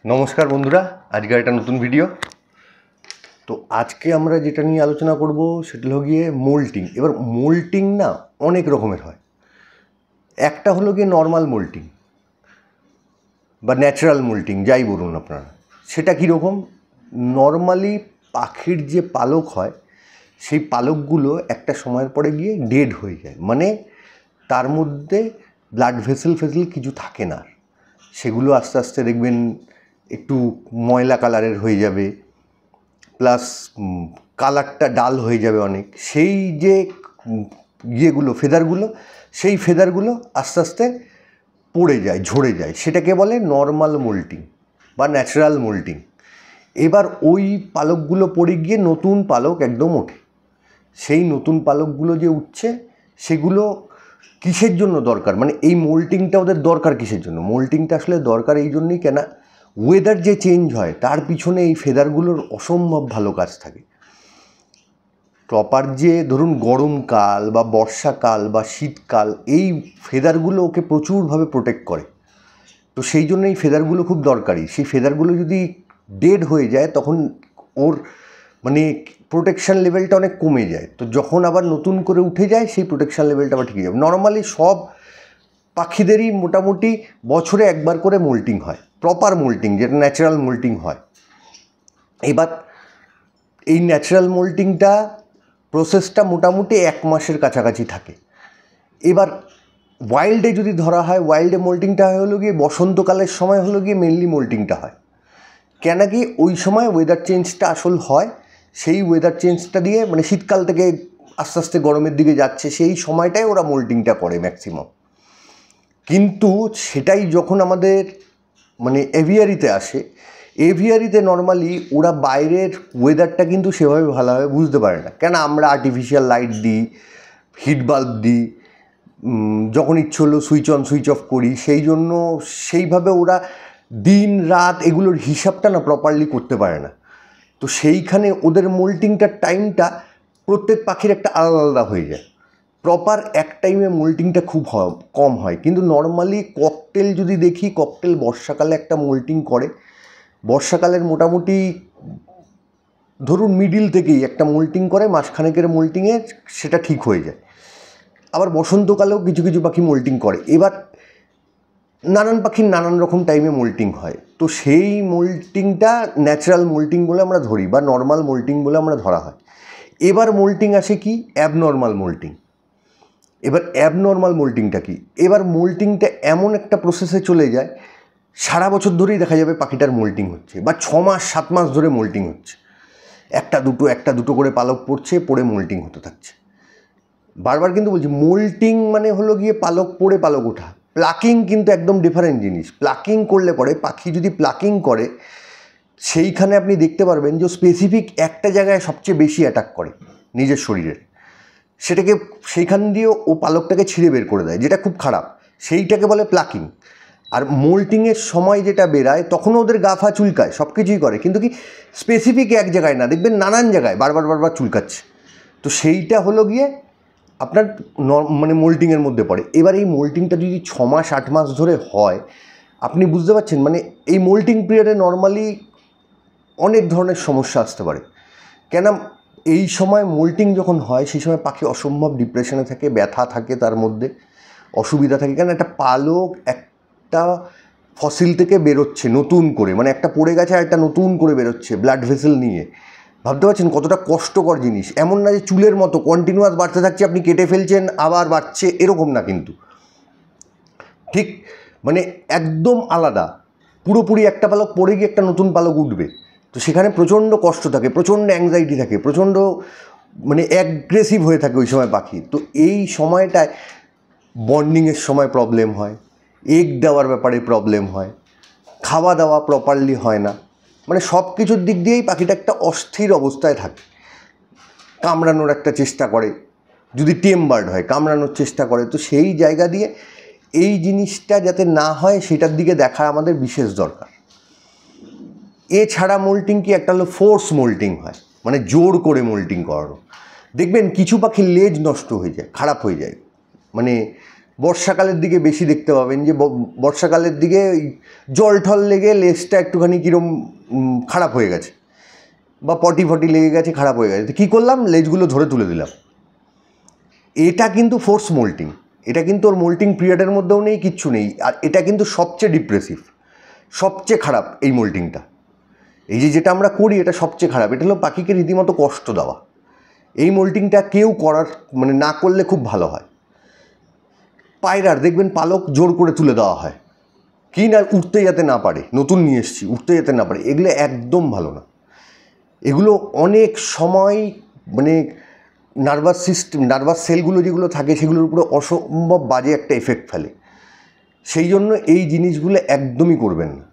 নমস্কার বন্ধুরা, আজকের একটা নতুন ভিডিও। তো আজকে আমরা যেটা নিয়ে আলোচনা করব সেটা হলো গিয়ে মোল্টিং। এবার মোল্টিং না অনেক রকমের হয়। একটা হলো গিয়ে নর্মাল মোল্টিং বা ন্যাচারাল মোল্টিং, যাই বলুন আপনারা। সেটা কীরকম? নর্মালি পাখির যে পালক হয় সেই পালকগুলো একটা সময়ের পরে গিয়ে ডেড হয়ে যায়, মানে তার মধ্যে ব্লাড ভেসেল কিছু থাকে না। সেগুলো আস্তে আস্তে দেখবেন একটু ময়লা কালারের হয়ে যাবে, প্লাস কালারটা ডাল হয়ে যাবে অনেক। সেই যে ইয়েগুলো ফেদারগুলো, সেই ফেদারগুলো আস্তে আস্তে পড়ে যায়, ঝরে যায়। সেটাকে বলে নর্মাল মোল্টিং বা ন্যাচারাল মোল্টিং। এবার ওই পালকগুলো পড়ে গিয়ে নতুন পালক একদম ওঠে। সেই নতুন পালকগুলো যে উঠছে সেগুলো কিসের জন্য দরকার, মানে এই মোল্টিংটা ওদের দরকার কিসের জন্য? মোল্টিংটা আসলে দরকার এই জন্যই, কেন ওয়েদার যে চেঞ্জ হয় তার পিছনে এই ফেদারগুলোর অসম্ভব ভালো কাজ থাকে। প্রপার যে ধরুন গরমকাল বা বর্ষাকাল বা শীতকাল, এই ফেদারগুলো ওকে প্রচুরভাবে প্রোটেক্ট করে। তো সেই জন্য এই ফেদারগুলো খুব দরকারি। সেই ফেদারগুলো যদি ডেড হয়ে যায় তখন ওর মানে প্রোটেকশান লেভেলটা অনেক কমে যায়। তো যখন আবার নতুন করে উঠে যায় সেই প্রোটেকশান লেভেলটা আবার ঠিক যাবে। নর্মালি সব পাখিদেরই মোটামুটি বছরে একবার করে মোল্টিং হয়, প্রপার মোল্টিং, যেটা ন্যাচারাল মোল্টিং হয়। এবার এই ন্যাচারাল মোল্টিংটা প্রসেসটা মোটামুটি 1 মাসের কাছাকাছি থাকে। এবার ওয়াইল্ডে যদি ধরা হয়, ওয়াইল্ডে মোল্টিংটা হলো গিয়ে বসন্তকালের সময় হলো গিয়ে মেনলি মোল্টিংটা হয়। কেন কি ওই সময় ওয়েদার চেঞ্জটা আসল হয়। সেই ওয়েদার চেঞ্জটা দিয়ে মানে শীতকাল থেকে আস্তে আস্তে গরমের দিকে যাচ্ছে, সেই সময়টায় ওরা মোল্টিংটা করে ম্যাক্সিমাম। কিন্তু সেটাই যখন আমাদের মানে এভিয়ারিতে আসে, এভিয়ারিতে নর্মালি ওরা বাইরের ওয়েদারটা কিন্তু সেভাবে ভালোভাবে বুঝতে পারে না। কেন আমরা আর্টিফিশিয়াল লাইট দিই, হিট বাল্ব দিই, যখন ইচ্ছে হলো সুইচ অন সুইচ অফ করি। সেই জন্য সেইভাবে ওরা দিন রাত এগুলোর হিসাবটা না প্রপারলি করতে পারে না। তো সেইখানে ওদের মোল্টিংটার টাইমটা প্রত্যেক পাখির একটা আলাদা আলাদা হয়ে যায়। প্রপার এক টাইমে মোল্টিংটা খুব কম হয়। কিন্তু নর্মালি ককটেল যদি দেখি, ককটেল বর্ষাকালে একটা মোল্টিং করে। বর্ষাকালের মোটামুটি ধরুন মিডিল থেকেই একটা মোল্টিং করে, মাসখানেকের মোল্টিংয়ে সেটা ঠিক হয়ে যায়। আবার বসন্তকালেও কিছু কিছু পাখি মোল্টিং করে। এবার নানান পাখির নানান রকম টাইমে মোল্টিং হয়। তো সেই মোল্টিংটা ন্যাচারাল মোল্টিং বলে আমরা ধরি বা নর্মাল মোল্টিং বলে আমরা ধরা হয়। এবার মোল্টিং আসে কি? Abnormal moulting. এবার অ্যাবনর্মাল মোল্টিংটা কি? এবার মোল্টিংটা এমন একটা প্রসেসে চলে যায়, সারা বছর ধরেই দেখা যাবে পাখিটার মোল্টিং হচ্ছে, বা 6 মাস 7 মাস ধরে মোল্টিং হচ্ছে। একটা দুটো করে পালক পড়ছে, পড়ে মোল্টিং হতে থাকছে। বারবার কিন্তু বলছি, মোল্টিং মানে হলো গিয়ে পালক পড়ে পালক ওঠা। প্লাকিং কিন্তু একদম ডিফারেন্ট জিনিস। প্লাকিং করলে পরে পাখি যদি প্লাকিং করে, সেইখানে আপনি দেখতে পারবেন যে স্পেসিফিক একটা জায়গায় সবচেয়ে বেশি অ্যাটাক করে নিজের শরীরের, সেটাকে সেইখান দিয়ে ও পালকটাকে ছিঁড়ে বের করে দেয়, যেটা খুব খারাপ। সেইটাকে বলে প্লাকিং। আর মোল্টিংয়ের সময় যেটা বেরায় তখনও ওদের গা ফা চুলকায়, সব কিছুই করে, কিন্তু কি স্পেসিফিক এক জায়গায় না, দেখবেন নানান জায়গায় বারবার চুলকাচ্ছে। তো সেইটা হলো গিয়ে আপনার মানে মোল্টিংয়ের মধ্যে পড়ে। এবার এই মোল্টিংটা যদি 6 মাস 8 মাস ধরে হয়, আপনি বুঝতে পারছেন মানে এই মোল্টিং পিরিয়ডে নর্মালি অনেক ধরনের সমস্যা আসতে পারে। কেন এই সময় মোল্টিং যখন হয় সেই সময় পাখি অসম্ভব ডিপ্রেশনে থাকে, ব্যথা থাকে, তার মধ্যে অসুবিধা থাকে। কেন একটা পালক একটা ফসিল থেকে বেরোচ্ছে নতুন করে, মানে একটা পড়ে গেছে আর একটা নতুন করে বেরোচ্ছে ব্লাড ভেসেল নিয়ে। ভাবতে পারছেন কতটা কষ্টকর জিনিস? এমন না যে চুলের মতো কন্টিনিউয়াস বাড়তে থাকছে, আপনি কেটে ফেলছেন আবার বাড়ছে, এরকম না কিন্তু। ঠিক মানে একদম আলাদা। পুরোপুরি একটা পালক পড়ে গিয়ে একটা নতুন পালক উঠবে। তো সেখানে প্রচণ্ড কষ্ট থাকে, প্রচণ্ড অ্যাংজাইটি থাকে, প্রচণ্ড মানে অ্যাগ্রেসিভ হয়ে থাকে ওই সময় পাখি। তো এই সময়টায় বন্ডিংয়ের সময় প্রবলেম হয়, এগ দেওয়ার ব্যাপারে প্রবলেম হয়, খাওয়া দাওয়া প্রপারলি হয় না, মানে সব কিছুর দিক দিয়েই পাখিটা একটা অস্থির অবস্থায় থাকে। কামড়ানোর একটা চেষ্টা করে, যদি টেম বার্ড হয় কামড়ানোর চেষ্টা করে। তো সেই জায়গা দিয়ে এই জিনিসটা যাতে না হয় সেটার দিকে দেখা আমাদের বিশেষ দরকার। এছাড়া মোল্টিং কি একটা হলো ফোর্স মোল্টিং হয়, মানে জোর করে মোল্টিং করানো। দেখবেন কিছু পাখির লেজ নষ্ট হয়ে যায়, খারাপ হয়ে যায়, মানে বর্ষাকালের দিকে বেশি দেখতে পাবেন যে বর্ষাকালের দিকে জল ঠল লেগে লেজটা একটুখানি কীরকম খারাপ হয়ে গেছে, বা পটি ফটি লেগে গেছে, খারাপ হয়ে গেছে। কী করলাম, লেজগুলো ধরে তুলে দিলাম। এটা কিন্তু ফোর্স মোল্টিং, এটা কিন্তু ওর মোল্টিং পিরিয়ডের মধ্যেও নেই, কিচ্ছু নেই। আর এটা কিন্তু সবচেয়ে ডিপ্রেসিভ, সবচেয়ে খারাপ এই মোল্টিংটা। এই যে যেটা আমরা করি এটা সবচেয়ে খারাপ। এটা হলো পাখিকে রীতিমতো কষ্ট দেওয়া। এই মোল্টিংটা কেউ করার মানে না করলে খুব ভালো হয়। পায়রার দেখবেন পালক জোর করে তুলে দেওয়া হয়, কি না উঠতে যাতে না পারে, নতুন নিয়ে এসেছি উঠতে যেতে না পারে, এগুলো একদম ভালো না। এগুলো অনেক সময় মানে নার্ভাস সিস্টেম, নার্ভাস সেলগুলো যেগুলো থাকে সেগুলোর উপরে অসম্ভব বাজে একটা এফেক্ট ফেলে। সেই জন্য এই জিনিসগুলো একদমই করবেন না।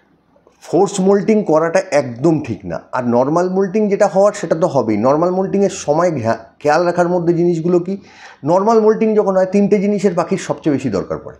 ফোর্স মোল্টিং করাটা একদম ঠিক না। আর নর্মাল মোল্টিং যেটা হওয়ার সেটা তো হবেই। নর্মাল মোল্টিংয়ের সময় খেয়াল রাখার মধ্যে জিনিসগুলো কি, নর্মাল মোল্টিং যখন হয় 3টে জিনিসের পাখির সবচেয়ে বেশি দরকার পড়ে।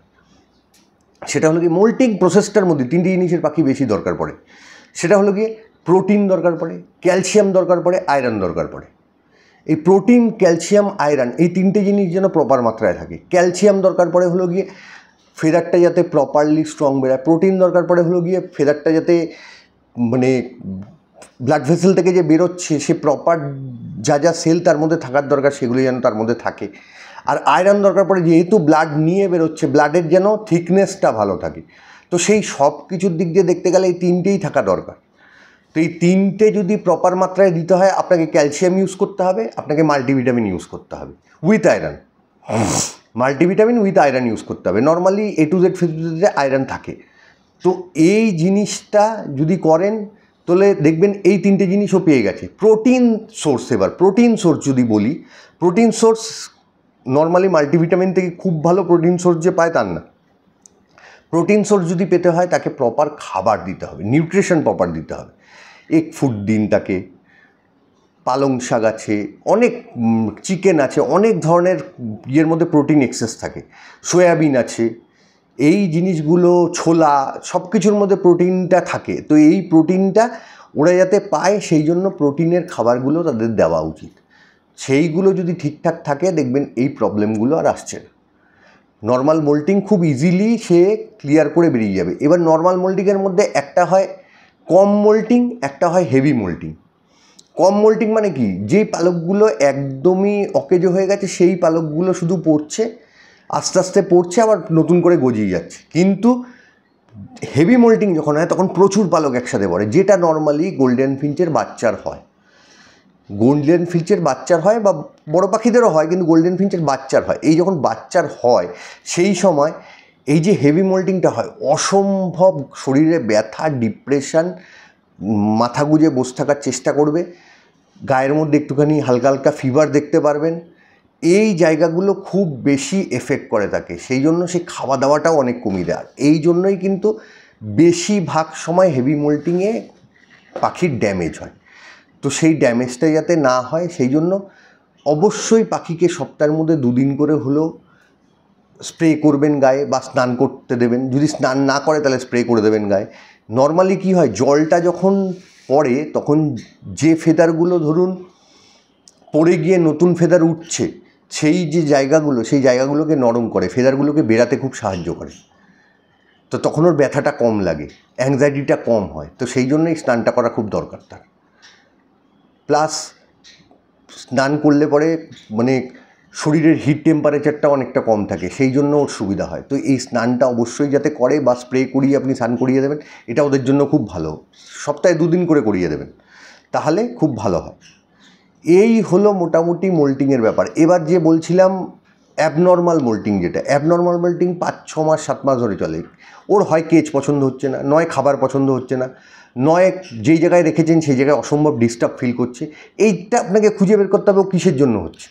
সেটা হলো কি, মোল্টিং প্রসেসটার মধ্যে 3টে জিনিসের পাখি বেশি দরকার পড়ে। সেটা হলো গিয়ে প্রোটিন দরকার পড়ে, ক্যালসিয়াম দরকার পড়ে, আয়রন দরকার পড়ে। এই প্রোটিন, ক্যালসিয়াম, আয়রন এই 3টে জিনিস যেন প্রপার মাত্রায় থাকে। ক্যালসিয়াম দরকার পড়ে হলো গিয়ে ফেদারটা যাতে প্রপারলি স্ট্রং বেরোয়। প্রোটিন দরকার পড়ে হলো গিয়ে ফেদারটা যাতে মানে ব্লাড ভেসেল থেকে যে বেরোচ্ছে সে প্রপার যা যা সেল তার মধ্যে থাকার দরকার সেগুলো যেন তার মধ্যে থাকে। আর আয়রন দরকার পড়ে যেহেতু ব্লাড নিয়ে বেরোচ্ছে, ব্লাডের যেন থিকনেসটা ভালো থাকে। তো সেই সব কিছুর দিক দিয়ে দেখতে গেলে এই 3টেই থাকা দরকার। তো এই 3টে যদি প্রপার মাত্রায় দিতে হয়, আপনাকে ক্যালসিয়াম ইউজ করতে হবে, আপনাকে মাল্টিভিটামিন ইউজ করতে হবে with iron. Multivitamin with iron use করতে হবে। নর্মালি A to Z ফিডে আয়রন থাকে। তো এই জিনিসটা যদি করেন তাহলে দেখবেন এই 3টে জিনিসও পেয়ে গেছে। প্রোটিন সোর্স, এবার প্রোটিন সোর্স যদি বলি, প্রোটিন সোর্স নর্মালি মাল্টিভিটামিন থেকে খুব ভালো প্রোটিন সোর্স যে পায় তার না। প্রোটিন সোর্স যদি পেতে হয় তাকে প্রপার খাবার দিতে হবে, নিউট্রিশন প্রপার দিতে হবে। এগ ফুড দিন তাকে, পালং শাক আছে, অনেক চিকেন আছে, অনেক ধরনের ইয়ের মধ্যে প্রোটিন এক্সেস থাকে, সয়াবিন আছে, এই জিনিসগুলো, ছোলা, সব কিছুর মধ্যে প্রোটিনটা থাকে। তো এই প্রোটিনটা ওরা যাতে পায় সেই জন্য প্রোটিনের খাবারগুলো তাদের দেওয়া উচিত। সেইগুলো যদি ঠিকঠাক থাকে দেখবেন এই প্রবলেমগুলো আর আসছে না। নর্মাল মোল্টিং খুব ইজিলি সে ক্লিয়ার করে বেরিয়ে যাবে। এবার নর্মাল মোল্টিংয়ের মধ্যে একটা হয় কম মোল্টিং, একটা হয় হেভি মোল্টিং। কম মোল্টিং মানে কি, যেই পালকগুলো একদমই অকেজো হয়ে গেছে সেই পালকগুলো শুধু পড়ছে, আস্তে আস্তে পড়ছে, আবার নতুন করে গজিয়ে যাচ্ছে। কিন্তু হেভি মোল্টিং যখন হয় তখন প্রচুর পালক একসাথে পড়ে, যেটা নর্মালি গোল্ডেন ফিঞ্চের বাচ্চার হয়। গোল্ডেন ফিঞ্চের বাচ্চার হয় বা বড় পাখিদেরও হয়, কিন্তু গোল্ডেন ফিঞ্চের বাচ্চার হয়। এই যখন বাচ্চার হয় সেই সময় এই যে হেভি মোল্টিংটা হয়, অসম্ভব শরীরে ব্যথা, ডিপ্রেশন, মাথা গুঁজে বসে থাকার চেষ্টা করবে, গায়ের মধ্যে একটুখানি হালকা হালকা ফিভার দেখতে পারবেন। এই জায়গাগুলো খুব বেশি এফেক্ট করে থাকে। সেই জন্য সেই খাওয়া দাওয়াটাও অনেক কমিয়ে দেয়। এই জন্যই কিন্তু বেশিরভাগ সময় হেভি মোল্টিংয়ে পাখির ড্যামেজ হয়। তো সেই ড্যামেজটা যাতে না হয় সেই জন্য অবশ্যই পাখিকে সপ্তাহের মধ্যে 2 দিন করে হলেও স্প্রে করবেন গায়ে, বা স্নান করতে দেবেন। যদি স্নান না করে তাহলে স্প্রে করে দেবেন গায়ে। নর্মালি কী হয়, জলটা যখন পড়ে তখন যে ফেদারগুলো ধরুন পড়ে গিয়ে নতুন ফেদার উঠছে, সেই যে জায়গাগুলো, সেই জায়গাগুলোকে নরম করে, ফেদারগুলোকে বেরাতে খুব সাহায্য করে। তো তখন ওর ব্যথাটা কম লাগে, অ্যাংজাইটিটা কম হয়। তো সেই জন্যই স্নানটা করা খুব দরকার তার। প্লাস স্নান করলে পরে মানে শরীরের হিট টেম্পারেচারটা অনেকটা কম থাকে, সেই জন্য ওর সুবিধা হয়। তো এই স্নানটা অবশ্যই যাতে করে, বা স্প্রে করিয়ে আপনি স্নান করিয়ে দেবেন, এটা ওদের জন্য খুব ভালো। সপ্তাহে 2 দিন করে করিয়ে দেবেন, তাহলে খুব ভালো হয়। এই হলো মোটামুটি মোল্টিংয়ের ব্যাপার। এবার যে বলছিলাম অ্যাবনর্মাল মোল্টিং, যেটা অ্যাবনর্মাল মোল্টিং 5-6 মাস 7 মাস ধরে চলে। ওর হয় কেজ পছন্দ হচ্ছে না, নয় খাবার পছন্দ হচ্ছে না, নয় যেই জায়গায় রেখেছেন সেই জায়গায় অসম্ভব ডিস্টার্ব ফিল করছে। এইটা আপনাকে খুঁজে বের করতে হবে ও কিসের জন্য হচ্ছে।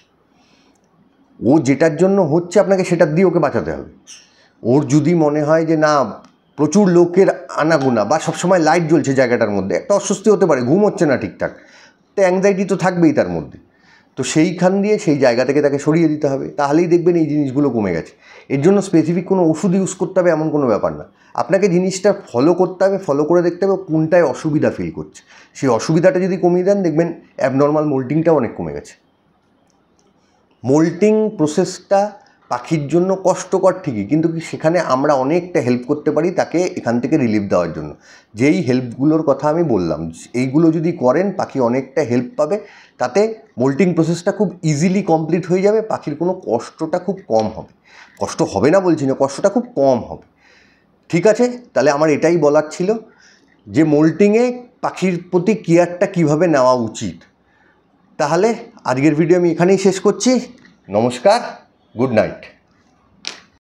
ও যেটার জন্য হচ্ছে আপনাকে সেটা দিয়ে ওকে বাঁচাতে হবে। ওর যদি মনে হয় যে না প্রচুর লোকের আনাগোনা, বা সবসময় লাইট জ্বলছে জায়গাটার মধ্যে, একটা অস্বস্তি হতে পারে, ঘুম হচ্ছে না ঠিকঠাক, তো অ্যাংজাইটি তো থাকবেই তার মধ্যে। তো সেইখান দিয়ে সেই জায়গা থেকে তাকে সরিয়ে দিতে হবে, তাহলেই দেখবেন এই জিনিসগুলো কমে গেছে। এর জন্য স্পেসিফিক কোনো ওষুধ ইউজ করতে হবে এমন কোনো ব্যাপার না। আপনাকে জিনিসটা ফলো করতে হবে, ফলো করে দেখতে হবে কোনটায় অসুবিধা ফিল করছে। সেই অসুবিধাটা যদি কমিয়ে দেন দেখবেন অ্যাবনর্মাল মোল্টিংটাও অনেক কমে গেছে। মোল্টিং প্রসেসটা পাখির জন্য কষ্টকর ঠিকই, কিন্তু সেখানে আমরা অনেকটা হেল্প করতে পারি তাকে এখান থেকে রিলিফ দেওয়ার জন্য। যেই হেল্পগুলোর কথা আমি বললাম, এইগুলো যদি করেন পাখি অনেকটা হেল্প পাবে, তাতে মোল্টিং প্রসেসটা খুব ইজিলি কমপ্লিট হয়ে যাবে, পাখির কোনো কষ্টটা খুব কম হবে। কষ্ট হবে না বলছি না, কষ্টটা খুব কম হবে। ঠিক আছে, তাহলে আমার এটাই বলার ছিল যে মোল্টিংয়ে পাখির প্রতি কেয়ারটা কীভাবে নেওয়া উচিত। তাহলে আজকের ভিডিও আমি এখানেই শেষ করছি। নমস্কার, গুড নাইট।